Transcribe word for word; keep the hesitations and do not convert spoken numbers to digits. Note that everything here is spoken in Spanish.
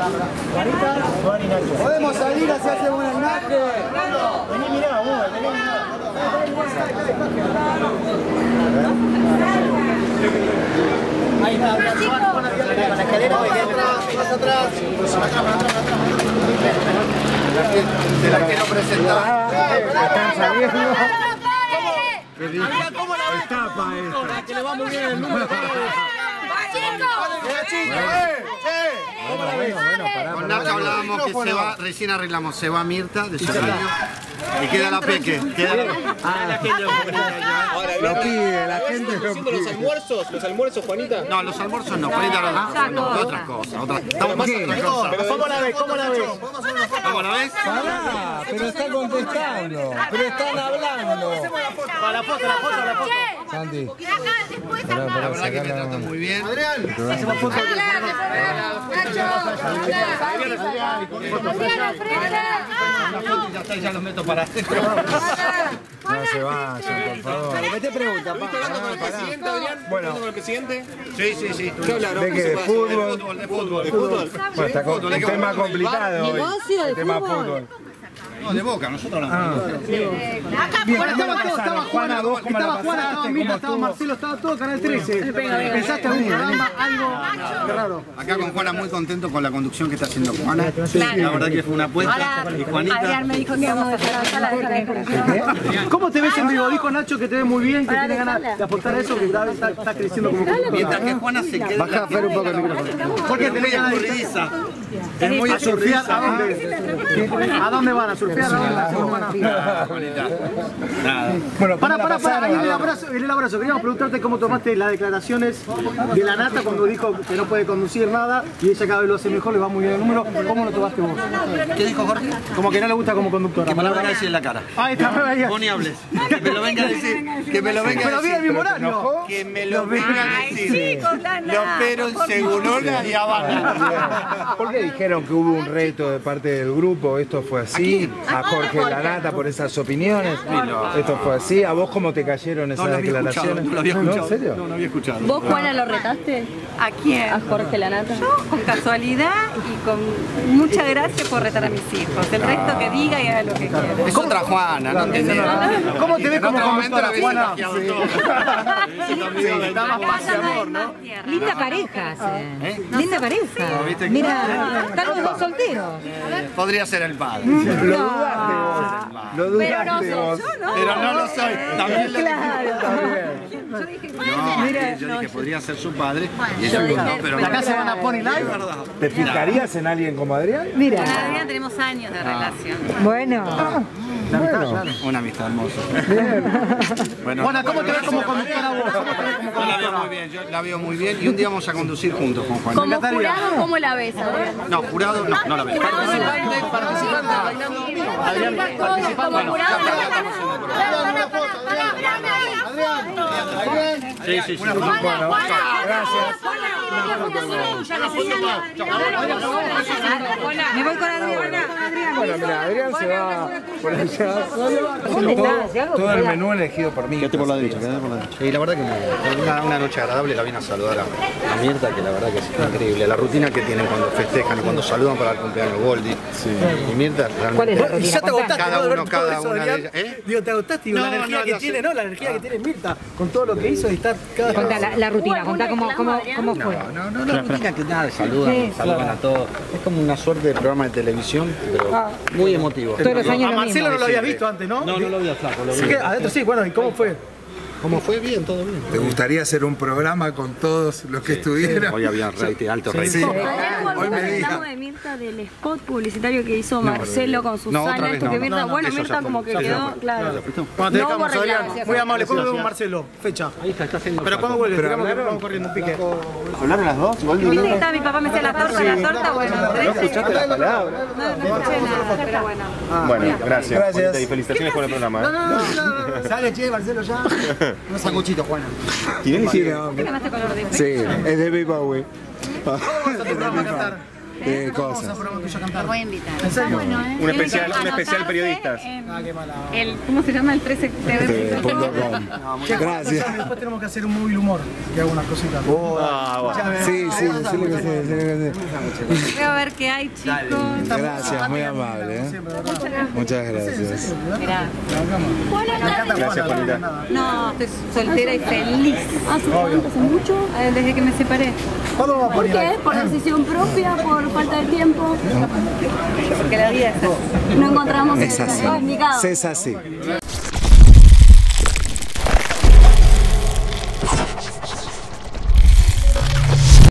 Juanita, Juan y Nacho. Podemos salir así hace buena imagen. Vení, mirá, vos, vení, mirá. Ahí está, Juan, con la escalera, más atrás. Te la quiero presentar. Están saliendo. ¿Cómo la Etapa esta. Que le va muy bien el número. Con Nacho hablábamos que se va, recién arreglamos, se va Mirta de su año y queda la Peque. Queda la... Ah, la gente lo pide, la gente lo haciendo los almuerzos, los almuerzos, Juanita. No, los almuerzos no, Juanita no, de otras cosas. Otras, estamos más en otras cosas. ¿Cómo la ves? ¿Cómo la ves? ¿Cómo la ves? Pará, pero está contestando, pero están hablando. Para la foto, la foto, la foto. Santi, La verdad que me trató muy bien. Hacemos foto. Ya está, ya los meto para adentro. no se vayan, por favor. ¿Qué te pregunta, ¿Estuviste hablando con el presidente, Adrián? Bueno. ¿Hablando con el presidente? Sí, sí, sí. ¿Qué hablaron? ¿De qué? ¿De fútbol? De fútbol, de ¿Fútbol? Bueno, está con un tema complicado hoy. El tema fútbol. No, de Boca, nosotros hablamos. Bien, estaba todo, estaba Juana, estaba Juana, estaba Mirta, estaba Marcelo, estaba todo Canal trece. ¿Pensaste algún programa, algo raro? Acá con Juana muy contento con la conducción que está haciendo Juana. La verdad que fue una apuesta. Y Juanita... Adrián me dijo que íbamos a dejar la sala de conducción. ¿Cómo te ves en vivo? Dijo Nacho que te ves muy bien, que tiene ganas de aportar a eso, que cada vez está, está creciendo como conductora. Mientras que Juana se queda... Baja, Fer, un poco el micrófono. Porque Es muy tenés ganas de escurridiza. Es muy a surfear. ¿A dónde? ¿A dónde van a surfear? ¿A dónde van a Nada. Bueno, Para, ¿cómo la para, para, ahí pasaron? en el abrazo, en el abrazo. Queríamos preguntarte cómo tomaste las declaraciones de la Nata cuando dijo que no puede conducir nada y ella cada vez lo hace mejor, le va muy bien el número. ¿Cómo lo tomaste vos? ¿Qué dijo Jorge? Como que no le gusta como conductora. Que me lo venga a decir en la cara. Ahí está, ahí. Vos ni hables. Que me lo venga a decir. Que me lo venga a Pero viene el decir. mismo horario. Que me lo venga a Ay, decir. chicos, Lana. Lo espero en Segurona y Habana. ¿Por qué dijeron que hubo un reto de parte del grupo? ¿Esto fue así? ¿A Jorge Lanata por esas opiniones? ¿Esto fue así? ¿A vos cómo te cayeron esas No lo había declaraciones? escuchado, no lo había ¿No? escuchado. ¿En serio? No, no había escuchado. ¿Vos, Juana, lo retaste? ¿A quién? ¿A Jorge Lanata? Yo, con casualidad y con mucha gracia por retar a mis hijos. El resto que diga y haga lo que quiera. Es otra Juana, no entendés. ¿Cómo te ves En como otro momento conductora, la había Juana? contagiado todo. Está más paz y amor, ¿no? Linda pareja, sí. ¿Eh? Linda pareja. ¿Viste que- Mira, están los dos solteros. Podría ser el padre. Lo dudaste vos. Lo dudaste vos. Pero no lo soy. También le dije. Yo dije, No, yo dije, podría ser su padre. Y ella no, pero ¿La no. casa van a Pony Live? ¿Te fijarías en alguien como Adrián? con Mira, Adrián tenemos años de relación. bueno. Bueno, Una amistad hermosa. Bueno, Juana, ¿cómo te ves como conductora vos? ¿Cómo te ves como yo la veo conductora? muy bien, yo la veo muy bien y un día vamos a conducir juntos con Juan. Como jurado, ¿cómo la ves, Adrián? No, jurado no, no la veo. Participante, participante, bailando. Adrián, participante. Como jurado, Sí, sí, sí. bueno, gracias. Me voy con Adriana. Bueno, mira, Adrián se va por allá solo. ¿Dónde Todo, estás? ¿Y algo todo por el allá? menú elegido por mí. Quédate por la derecha, quédate por la derecha. Y la verdad que muy- una, una noche agradable, la vine a saludar a, a Mirta, que la verdad que es increíble. La rutina que tienen cuando festejan y cuando saludan para el cumpleaños de Goldi. Y Mirta realmente... ¿Cuál es la Y rutina? ya te agotaste, Cada ¿no? De ver uno, todo cada eso, una de Adrián. ellas. ¿Eh? Digo, te agotaste y la No, energía no, que ya tiene, sé. ¿no? La energía que tiene Mirta con todo lo que hizo y estar cada Contá la, la rutina, contá cómo, cómo, cómo fue. No, no, no, la rutina que nada, saludan, saludan a todos. Es como una suerte de programa de televisión, pero muy emotivo. Todos los años A lo Marcelo mismo. no lo habías visto antes, ¿no? No, no lo vi a Flaco, lo vi. Así que adentro sí, bueno, ¿y cómo fue? ¿Cómo fue? Bien, todo bien. ¿Te gustaría hacer un programa con todos los que estuvieron? Hoy había rating, alto rating. Sí. Adrián, Hoy me diga. hablamos de Mirta del spot publicitario que hizo Marcelo con No, Susana, otra vez esto no, que no, Mirta, no, no, bueno, eso ya Mirta fue, como que ya fue. quedó, claro. Cuando te No hubo dejamos, Adrián, arreglo. muy amable. ¿Cuándo vuelve Marcelo? Fecha. Ahí está, está haciendo. ¿Pero cuándo vuelve? Pero Digamos que hablaron. vamos corriendo un pique. ¿Hablaron las dos? Igual Viste que estaba mi papá me hacía la torta, la torta, bueno, trece. ¿Escuchaste las palabras? No, no escuché nada, pero bueno. Bueno, gracias. Gracias. Juanita, y felicitaciones por el programa. ¿eh? No, no, no, no. Sale, che, Marcelo ya. Unos sanguchitos, Juana. ¿Quién Sí, hicieron? no, ¿Qué llamaste color de sí, es de David Bowie. ¿Cómo vas a tu programa a cantar? eh, Vamos a cosas. programa tuyo a Lo cantar. voy a invitar. ¿En serio? Un especial, un especial periodistas. Ah, qué mala. El, ¿Cómo se llama? El trece Eh, punto com. Gracias. Después tenemos que hacer un móvil humor, que hago unas cositas. Ah, bueno. Sí, sí, decirle que sí, decirle que sí. Voy a ver qué hay, chicos. Gracias, muy amable. ¿eh? Muchas gracias. Mirá. Gracias, Juanita. No, estoy soltera y feliz. ¿Hace cuánto? ¿Hace mucho? Eh, Desde que me separé. ¿Cuándo vamos a ¿Por poner? qué? ¿Por decisión propia? ¿Por falta de tiempo? Porque la vida es así. No encontramos Es el así. indicado. Es así.